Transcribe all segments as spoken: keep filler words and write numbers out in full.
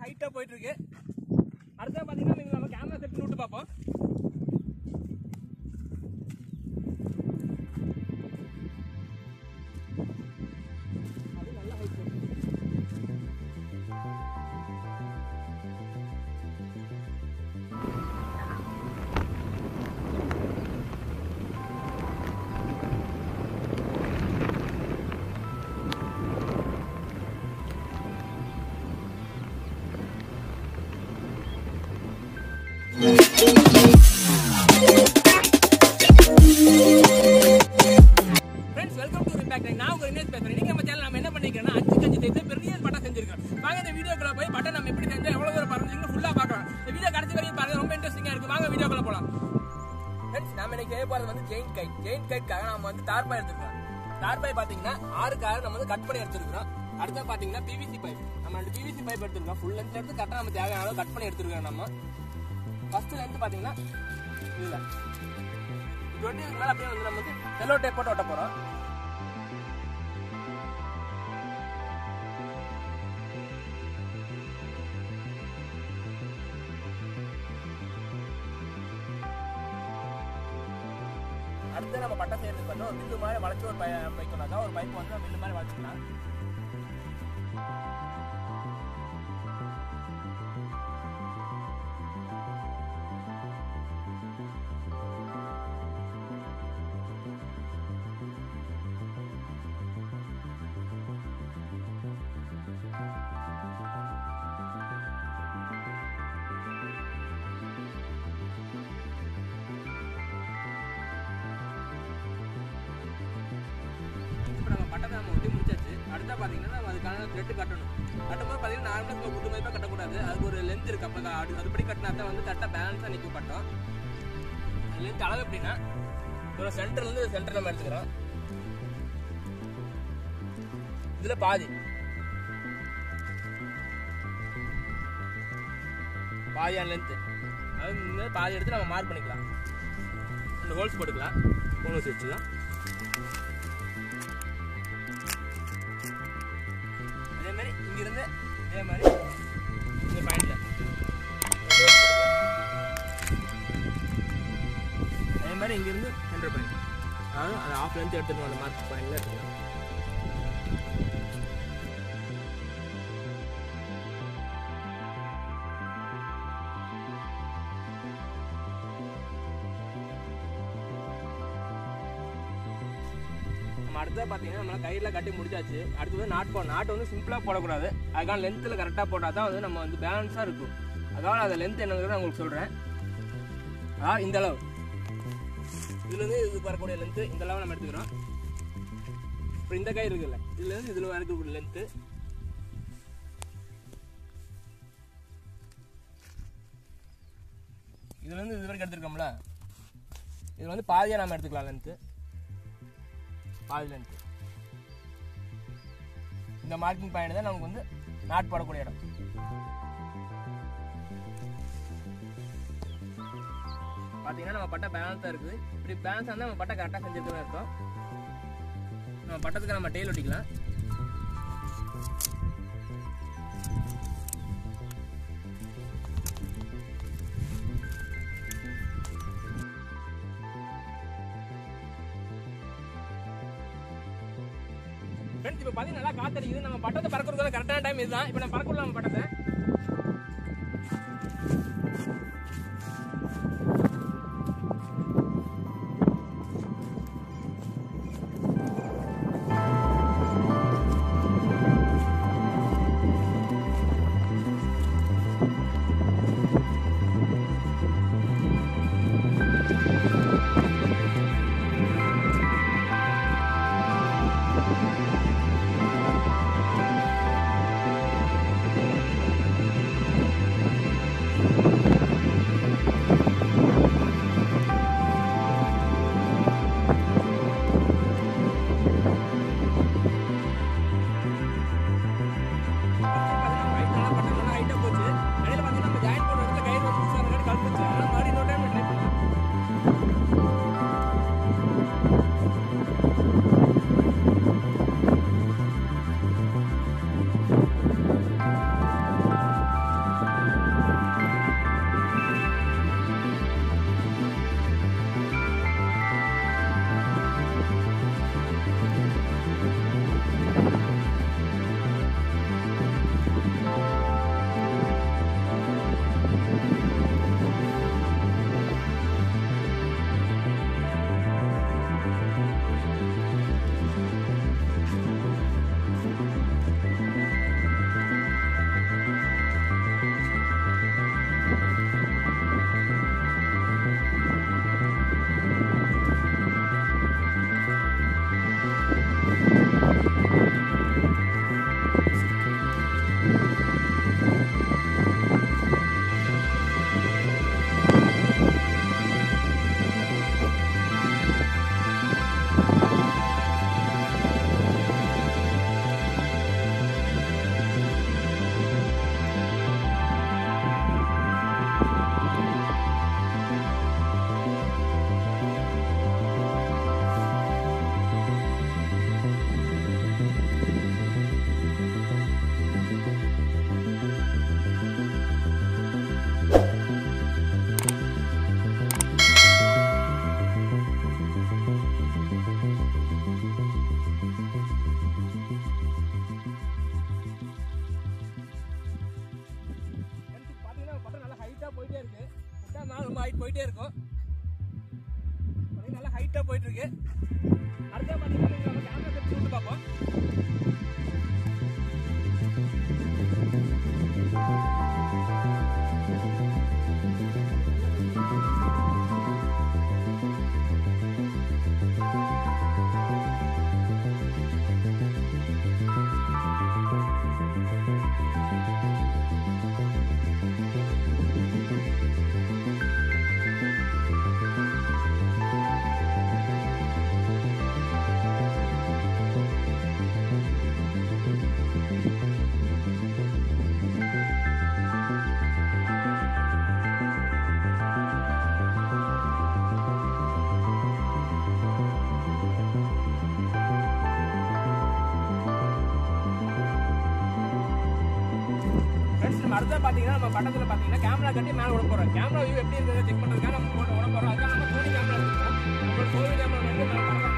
ஹைட்டா போயிட்டு இருக்கு. அடுத்து பாத்தீங்கன்னா நீங்க நம்ம கேமரா செட் பண்ணி விட்டு பார்ப்போம். அது நல்லா ஹைட் போகுது. Friends welcome to Impact. நான் உங்க இனேஷ் பேசுறேன். நீங்க நம்ம சேனல் நம்ம என்ன பண்ணிக்கிறோம்னா அஞ்சு கஞ்சி தேய்த்து பெரிய பட்டம் செஞ்சிருக்கோம். வாங்க இந்த வீடியோக்குள்ள போய் பட்டம் நம்ம எப்படி செஞ்சா எவ்வளவு தூரம் பறந்துருக்குன்னு ஃபுல்லா பார்க்கலாம். இந்த வீடியோ கடைசி வரைக்கும் பாருங்க, ரொம்ப இன்ட்ரெஸ்டிங்கா இருக்கு. வாங்க வீடியோக்குள்ள போலாம். ஃப்ரெண்ட்ஸ் நாம இன்னைக்கு செய்ய போறது வந்து ஜெயின் கைட். ஜெயின் கைட்காக நம்ம வந்து தார்பாய் எடுத்துக்கிறோம். தார்பாய் பாத்தீங்கன்னா ஆறு காரை நம்ம வந்து கட் பண்ணி எடுத்துருக்கோம். அடுத்து பாத்தீங்கன்னா பிவிசி பைப். நம்ம ரெண்டு பிவிசி பைப் எடுத்துருக்கோம். ஃபுல் லென்த் எடுத்து கரெக்டா நம்ம தேவையான அளவு கட் பண்ணி எடுத்துருக்கோம். நம்ம ஃபர்ஸ்ட் லென்த் பாத்தீங்கன்னா இல்ல டுவெண்ட்டி மேல அப்படியே வந்து நம்ம வந்து செல்லோ டேப் போட்டு ஒட்ட போறோம். அடுத்து நம்ம பட்டை செய்யறதுக்கு வந்து ஒரு வில்லு மாதிரி வளைச்சு ஒரு வைக்கணும்னாக்கா ஒரு பைப் வந்து வில்லு மாதிரி வளைச்சுக்கலாம். பட்டத்தை நம்ம ஒட்டி முடிச்சாச்சு. அடுத்தா பாத்தீங்கன்னா நம்ம அதுக்கான த்ரெட் கட்டணும். கட்டும்போது பாத்தீங்கன்னா நார்மலா குட்டு மதிப்பா கட்டக்கூடாது. அதுக்கு ஒரு லென்த் இருக்கு. அப்ப அதுபடி கட்டினா தான் வந்து கரெக்டா பேலன்ஸா நிற்கும் பட்டம். லென்த் அளவு எப்படின்னா ஒரு சென்டர்ல இருந்து சென்டர் நம்ம எடுத்துக்கிறோம். இதுல பாதி பாதியான லென்த் அது பாதி எடுத்து நம்ம மார்க் பண்ணிக்கலாம். ரெண்டு ஹோல்ஸ் போட்டுக்கலாம். மூணு வச்சுக்கலாம். அதே மாதிரி இங்கிருந்து இதே மாதிரி இந்த பாயிண்ட்ல அதே மாதிரி இங்கிருந்து சென்டர் பாயிண்ட், அதாவது அது ஆஃப் லென்த் எடுத்துக்கணும். அந்த மார்க் பாயிண்ட்ல எடுத்துக்கலாம். அடுத்தது பார்த்தீங்கன்னா நம்ம கையில் கட்டி முடிச்சாச்சு. அடுத்தது நாட் போடணும். நாட் வந்து சிம்பிளாக போடக்கூடாது. அதுக்கான லென்த்தில் கரெக்டாக போட்டால் தான் வந்து நம்ம வந்து பேலன்ஸாக இருக்கும். அதனால் அந்த லென்த் என்னங்கிறத நான் உங்களுக்கு சொல்கிறேன். அதாவது இந்த அளவு இதுலேருந்து இது வரக்கூடிய லென்த்து இந்த அளவு நம்ம எடுத்துக்கிறோம். இப்போ இந்த கை இருக்குல்ல, இதுலேருந்து இதில் வரக்கூடிய லென்த்து இதுலேருந்து இது வரைக்கும் எடுத்துருக்கோம்ல, இது வந்து பாதியாக நம்ம எடுத்துக்கலாம். லென்த்து பாதி லென்த். இந்த மார்க்கிங் பாயிண்ட் தான் நமக்கு வந்து நாட் போடக்கூடிய இடம். பார்த்தீங்கன்னா நம்ம பட்டை பேலன்ஸாக இருக்குது. இப்படி பேலன்ஸாக இருந்தால் நம்ம பட்டை கரெக்டாக செஞ்சுட்டு இருக்கோம். நம்ம பட்டத்துக்கு நம்ம டெய்ல் ஒட்டிக்கலாம். ஃப்ரெண்ட்ஸ் இப்போ பார்த்தீங்கன்னா நல்லா காத்தடிக்குது. நம்ம பட்டத்தை பறக்கிறதுக்கு கரெக்டான டைம் இதுதான். இப்போ நம்ம பறக்கலாம் நம்ம பட்டத்தை. இருக்கு. உட்கார்ந்தா ரொம்ப ஹைட் போயிட்டே இருக்கும். நல்லா ஹைட்டா போயிட்டு இருக்கு. அடுத்த பாத்தீங்கன்னா நம்ம கேமரா செட் விட்டு பார்ப்போம். அடுத்த பாத்தீங்கன்னா நம்ம பட்டத்துல பாத்தீங்கன்னா கேமரா கட்டி மேல விட போறோம். கேமரா வியூ எப்படி இருக்குன்னு செக் பண்றதுக்காக நம்ம போட்டு விட போறோம். அதுக்காக நம்ம சோனி கேமரா எடுத்துக்கிறோம். நம்மளோட சோனி கேமரா வந்து மேல பறக்கலாம்.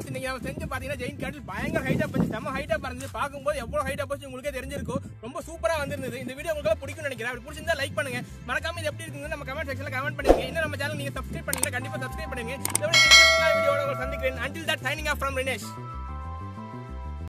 இன்னைக்கு நம்ம செஞ்சு பாத்தீங்கன்னா ஜெயின் காட்டில் பயங்கர ஹைட்டா போச்சு, செம்ம ஹைட்டா பறந்து பார்க்கும்போது எவ்வளவு ஹைட்டா போச்சு உங்களுக்கே தெரிஞ்சிருக்கும். ரொம்ப சூப்பரா வந்திருந்தது. இந்த வீடியோ உங்களுக்கு பிடிக்கும்னு நினைக்கிறேன். அப்படி பிடிச்சிருந்தா லைக் பண்ணுங்க. மறக்காம இது எப்படி இருக்குன்னு நம்ம கமெண்ட் செக்ஷன்ல கமெண்ட் பண்ணுங்க. இன்னும் நம்ம சேனல் நீங்க சப்ஸ்கிரைப் பண்ணீங்கன்னா கண்டிப்பா சப்ஸ்கிரைப் பண்ணுங்க. இதோட வீடியோட உங்களை சந்திக்கிறேன். Until that, signing off from Rinesh.